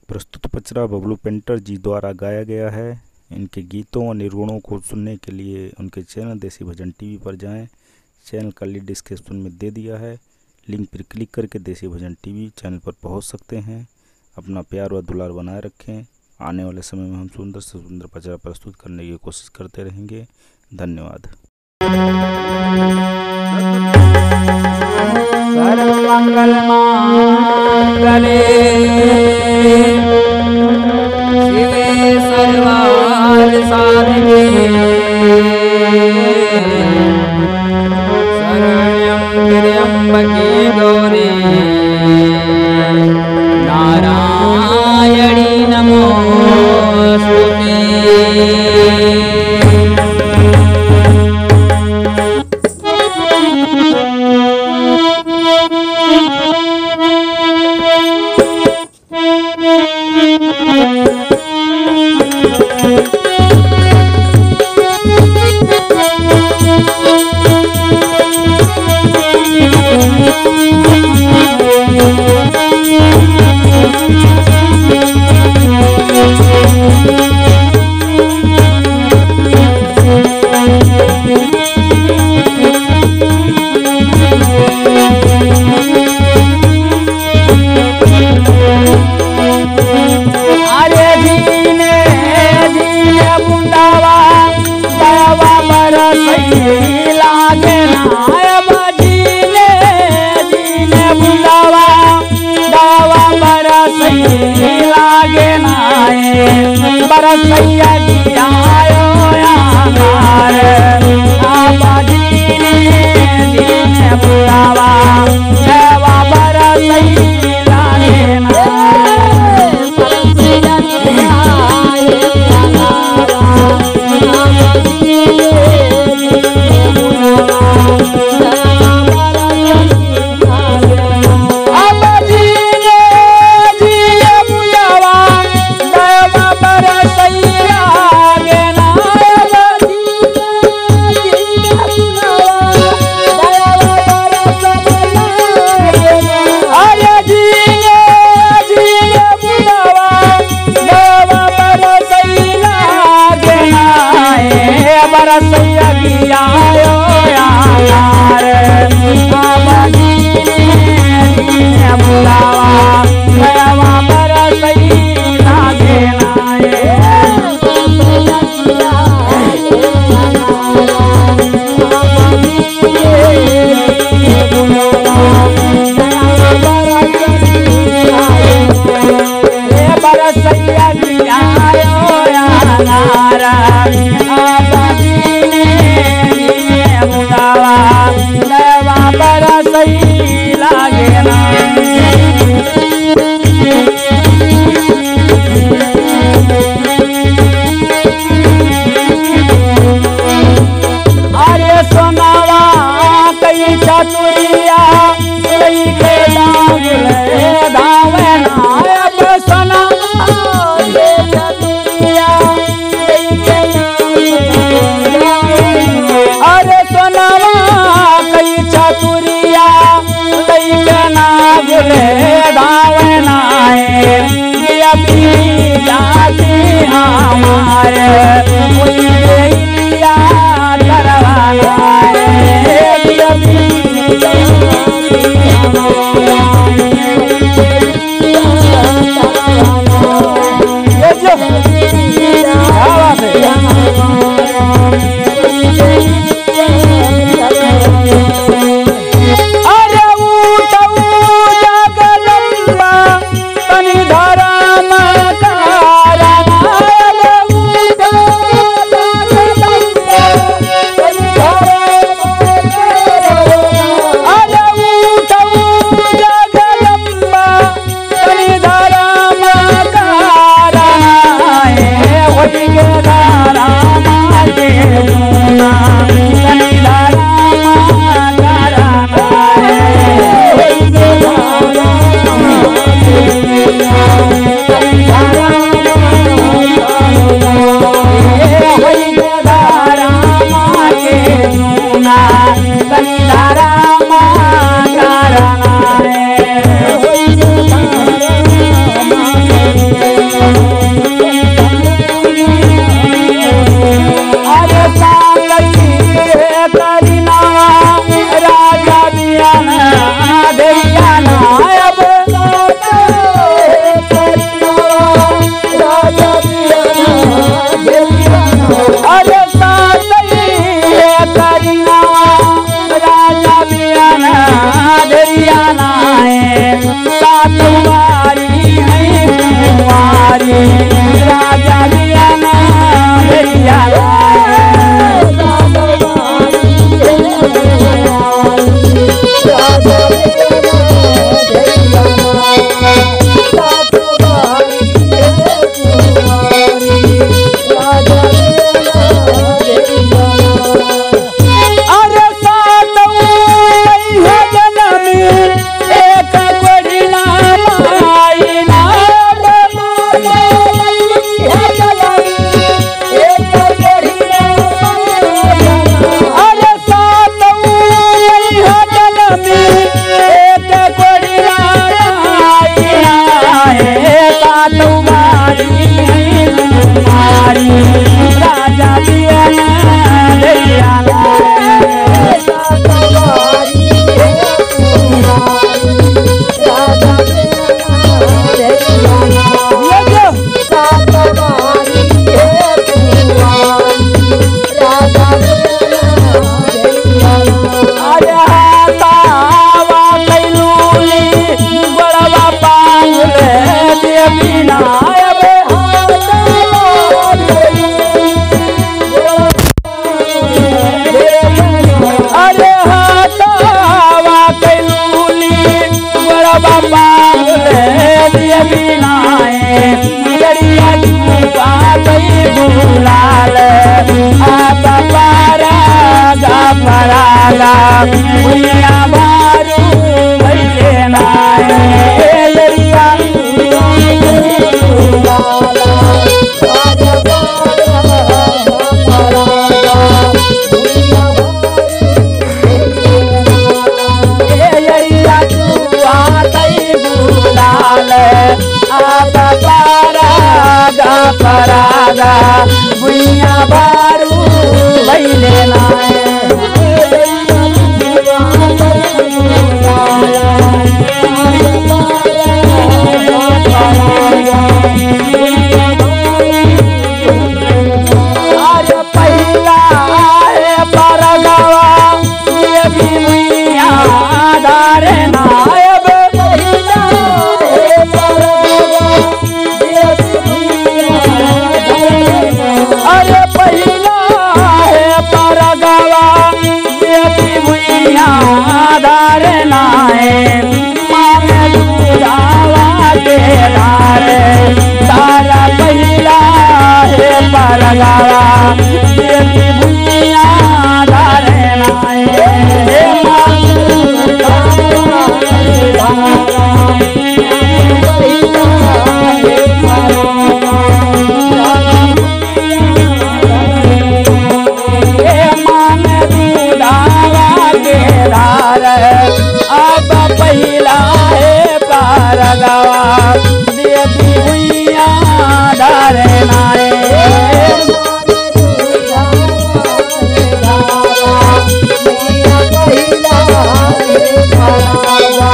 प्रस्तुत पचरा बबलू पेंटर जी द्वारा गाया गया है। इनके गीतों और निर्गुणों को सुनने के लिए उनके चैनल देसी भजन टीवी पर जाएं। चैनल का लिंक डिस्क्रिप्शन में दे दिया है। लिंक पर क्लिक करके देसी भजन टीवी चैनल पर पहुंच सकते हैं। अपना प्यार व दुलार बनाए रखें। आने वाले समय में हम सुंदर से सुंदर पचरा प्रस्तुत करने की कोशिश करते रहेंगे। धन्यवाद। मंगल मांगले शिवे सर्वार्थ साधिके शरण्यं त्र्यंबके गौरी नारायणी नमोस्तुते। बरसैया की आयो यार आपा जीने जीने बुलावा सेवा बरसैया लागे ना बरसैया की आयो यार आपा जीने जीने बुलावा सेवा बरसैया आपा जीने जीने बुलावा बरसैया की आयो यार बाबा जी ने बुलावा सेवा बरसैया देना बरसैया की आयो यार सेवा बरसैया लागे ना अरे सोनावा कई चतुरिया कई के दाव धावे ना सोनावा चतुरिया कई के अरे सोनावा कई चतुरिया कई के नागले धावे नाए अभी जाती हमारे कोई लिया करवाना अभी आता परागा परागा भुइया बारू भैले नाए तारा पहिला है परगावा देवी भुइया धारे नाए मान दूधावा के धार अब पहिला है परगावा देवी भुइया धारे नाए पहिला